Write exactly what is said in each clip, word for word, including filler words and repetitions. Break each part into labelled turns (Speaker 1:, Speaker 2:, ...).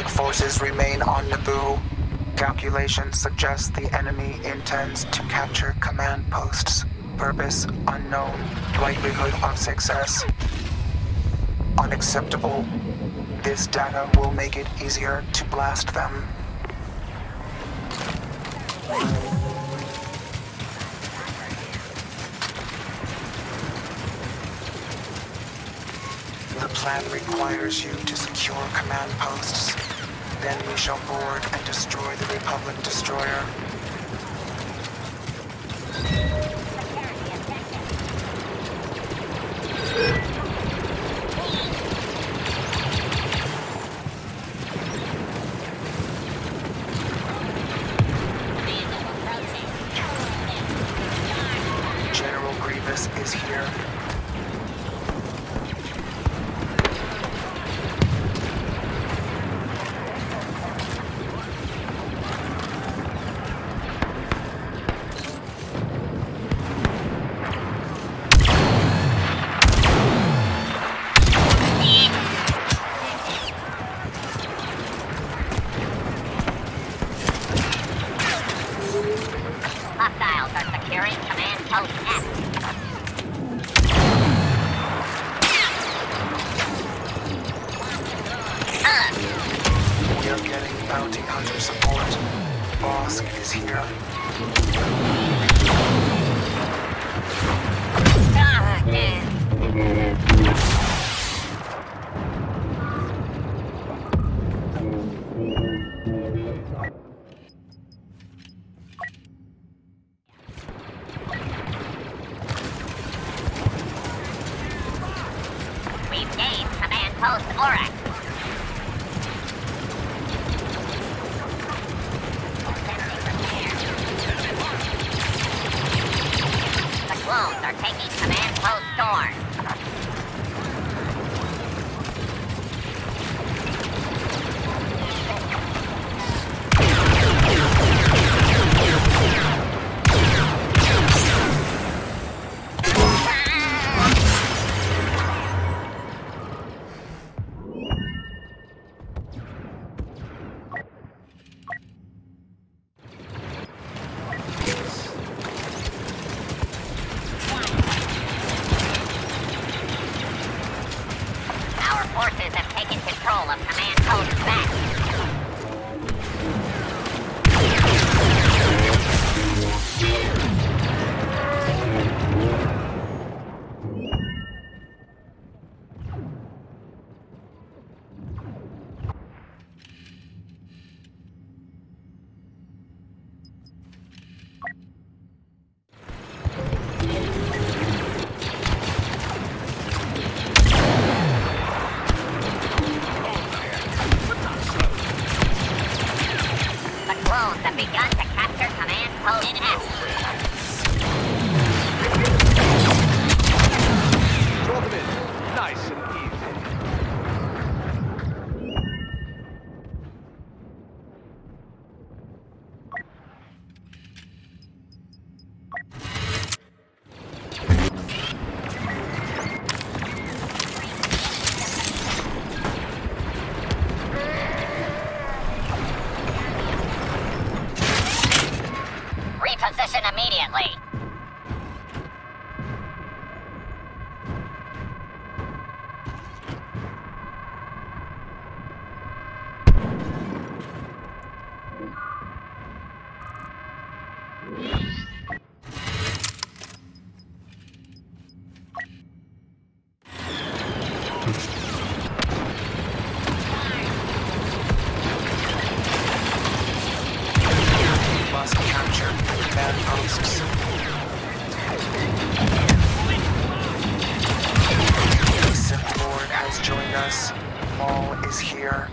Speaker 1: Galactic forces remain on Naboo. Calculations suggest the enemy intends to capture command posts. Purpose unknown. Likelihood of success unacceptable. This data will make it easier to blast them. The plan requires you to secure command posts. Then we shall board and destroy the Republic destroyer. General Grievous is here.
Speaker 2: Hostiles are securing command post F.
Speaker 1: We are getting bounty hunter support. Boss is here.
Speaker 2: We've gained command post Orax. The clones are taking command post Dorn. Our forces have taken control of command post Vex. The clones have begun to capture command post F.
Speaker 3: Drop them in. Nice and easy.
Speaker 2: Reposition immediately.
Speaker 1: Must capture command posts. The Sith Lord has joined us. Maul is here.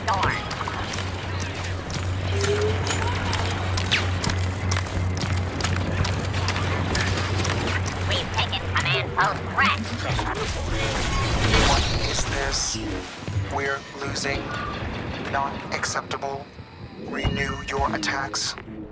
Speaker 2: Dorn. We've taken command post Rex.
Speaker 1: What is this? We're losing. Not acceptable. Renew your attacks.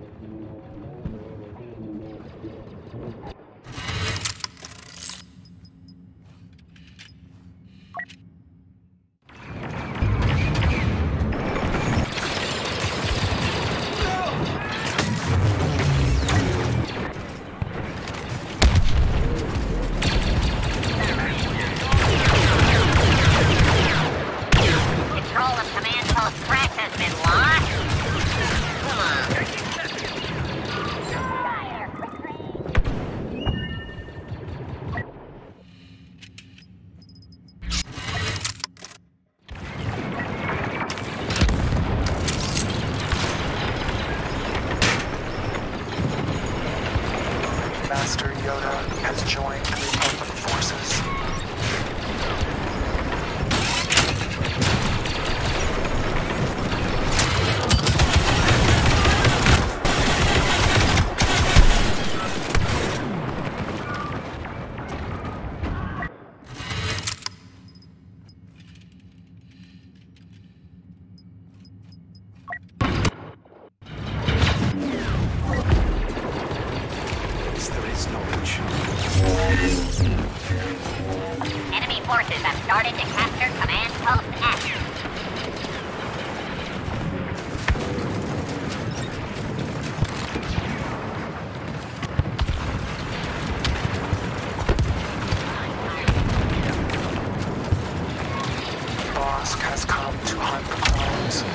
Speaker 2: Control of command post Rex has been lost. Come on.
Speaker 1: Master Yoda has joined the Republic forces. There is knowledge.
Speaker 2: Enemy forces have started to capture command post X.
Speaker 1: Bosk has come to hunt the clones.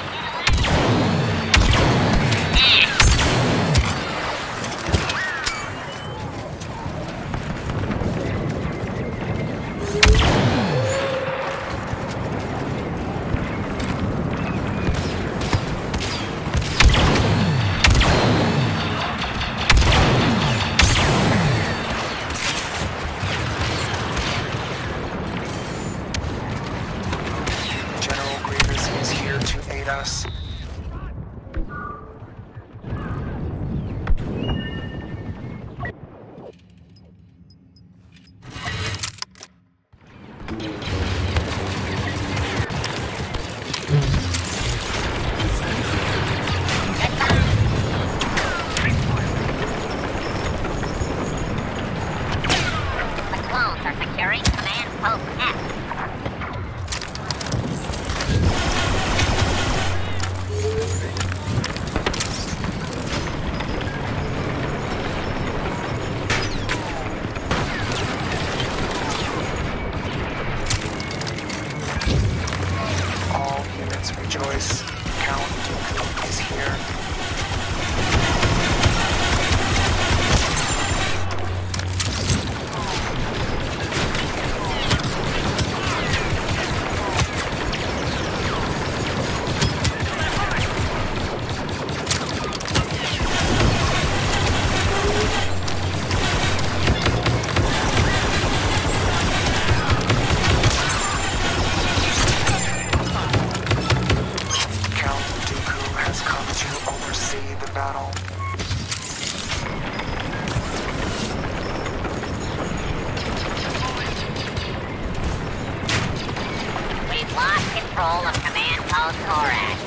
Speaker 1: General Grievous is here to aid us.
Speaker 2: The clones are securing command post X.
Speaker 1: All units rejoice. Count Dooku is here. Count Dooku has come to oversee the battle.
Speaker 2: We've lost control of command post Horax.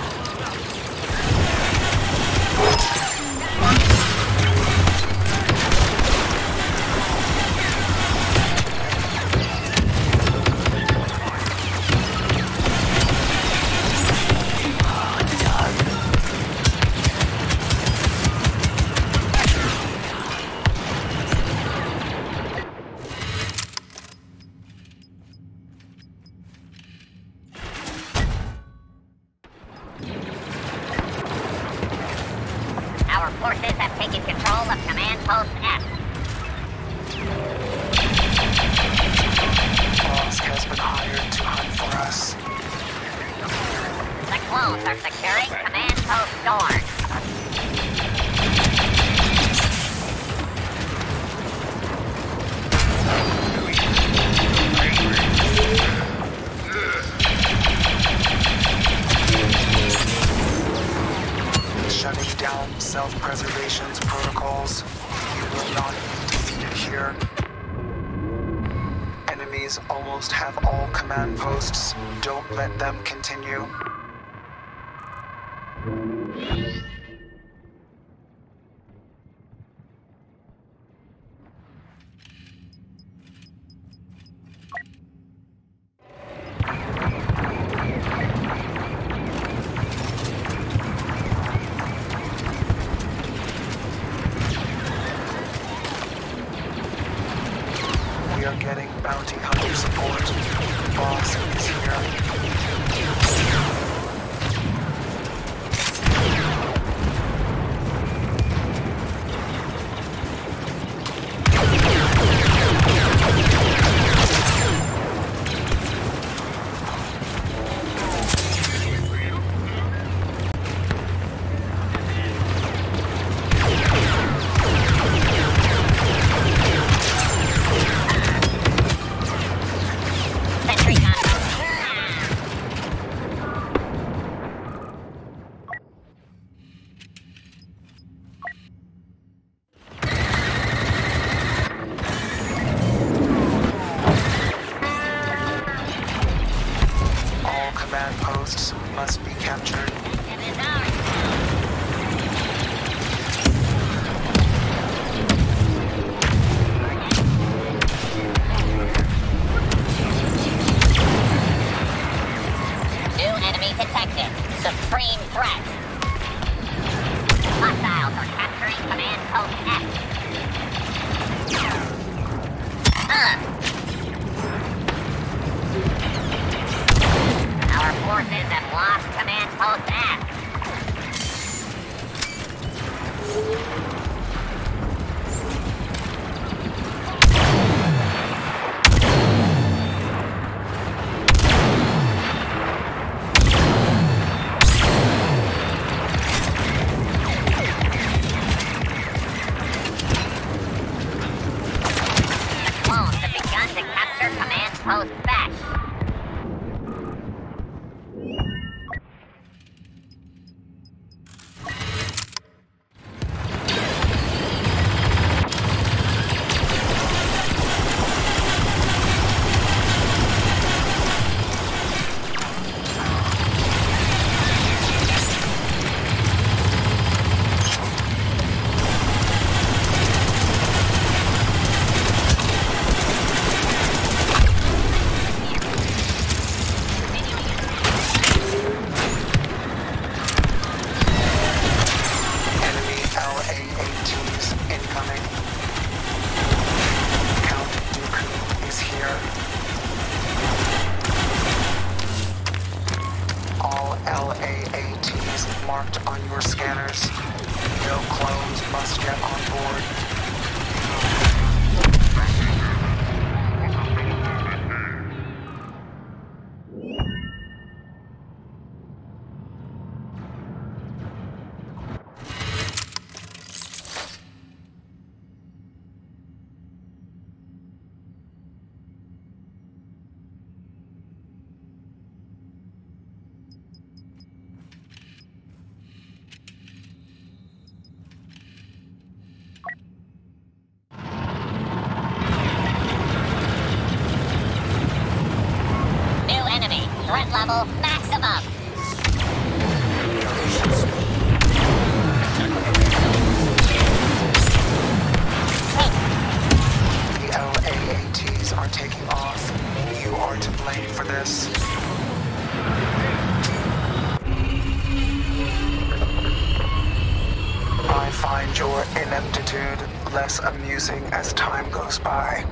Speaker 2: Our forces have taken control of command post F.
Speaker 1: Bosk has been hired to hunt for us.
Speaker 2: The clones are securing command post Dorn.
Speaker 1: self-preservation's protocols. You will not be defeated here. Enemies almost have all command posts. Don't let them continue. We are getting bounty hunter support. The boss is here.
Speaker 2: Sentry gun.
Speaker 1: All command posts must be captured.
Speaker 2: It is ours. New enemy detected. Supreme threat. Hostiles are capturing command post X. Uh. Our forces have lost command post X. Clones have begun to capture command post back.
Speaker 1: Enemy L A A Ts incoming. Count Dooku is here. All L A A Ts marked on your scanners. No clones must get on board.
Speaker 2: New enemy. Threat level maximum.
Speaker 1: The L A A Ts are taking off. You are to blame for this. I find your ineptitude less amusing as time goes by.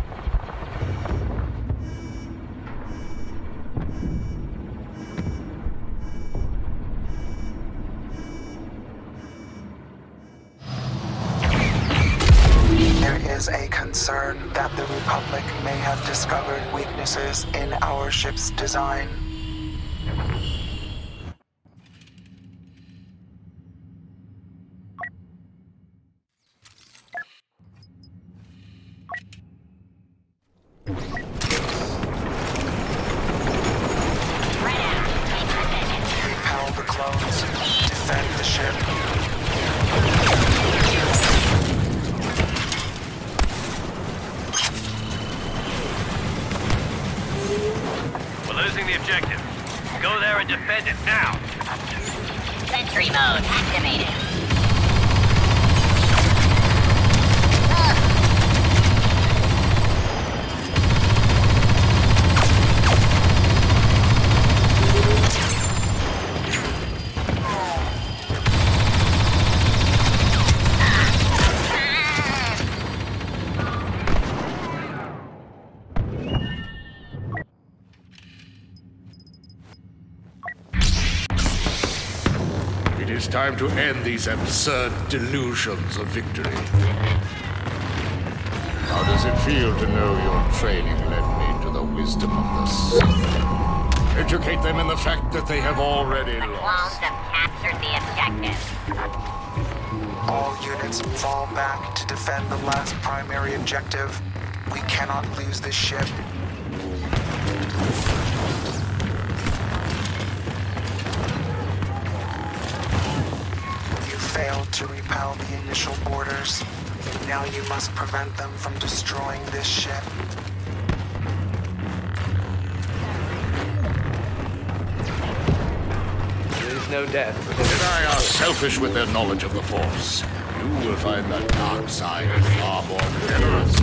Speaker 1: There is a concern that the Republic may have discovered weaknesses in our ship's design. Repel the clones. Defend the ship.
Speaker 2: Sentry mode activated.
Speaker 4: It's time to end these absurd delusions of victory. How does it feel to know your training led me to the wisdom of the Sith? Educate them in the fact that they have already
Speaker 2: The
Speaker 4: lost.
Speaker 2: clones have captured the objective.
Speaker 1: All units fall back to defend the last primary objective. We cannot lose this ship. Failed to repel the initial boarders. Now you must prevent them from destroying this ship.
Speaker 3: There's no death.
Speaker 4: Jedi are selfish with their knowledge of the Force. You will find the dark side far more generous.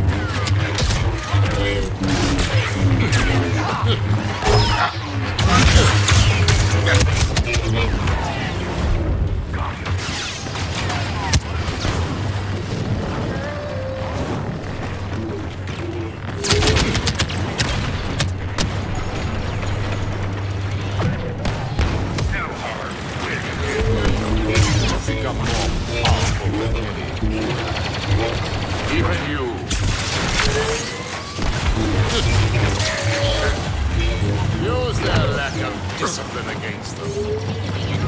Speaker 4: Become more powerful than any. Even you. Use their lack of discipline against them.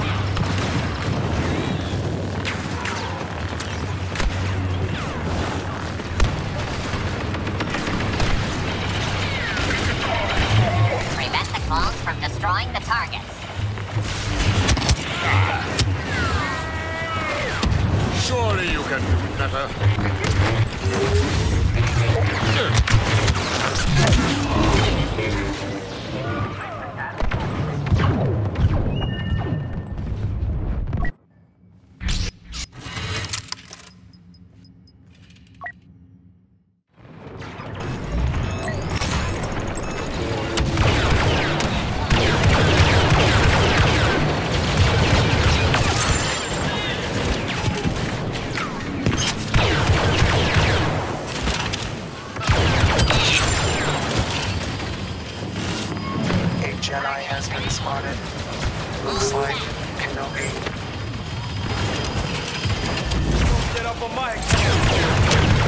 Speaker 2: Prevent the clones from destroying the targets.
Speaker 4: Surely you can do better.
Speaker 1: Jedi has been spotted. Looks like Kenobi.
Speaker 3: Get up on my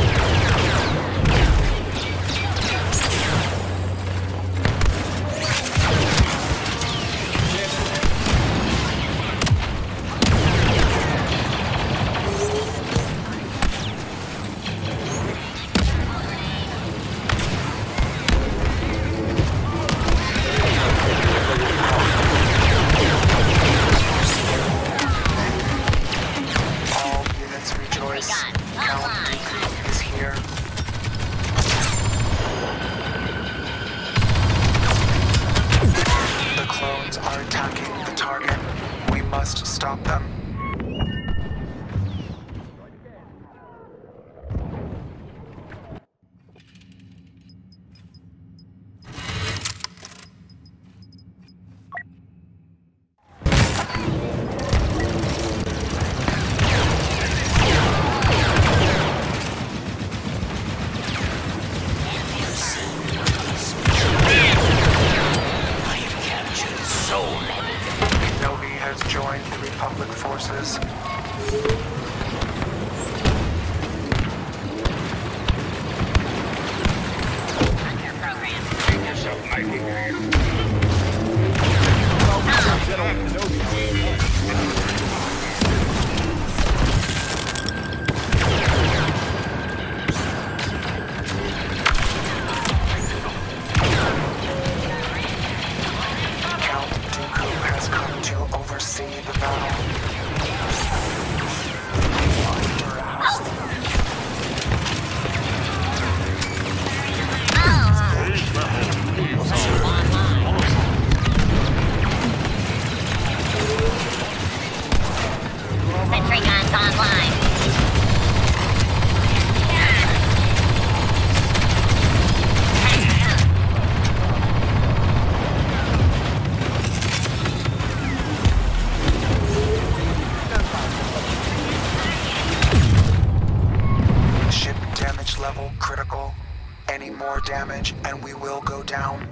Speaker 1: Stop them. Joined the Republic forces.
Speaker 2: Under program. Make yourself mighty.
Speaker 1: Count Dooku has come to oversee the battle. any more damage and we will go down.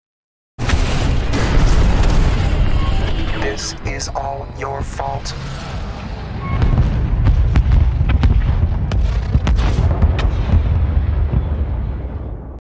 Speaker 1: This is all your fault.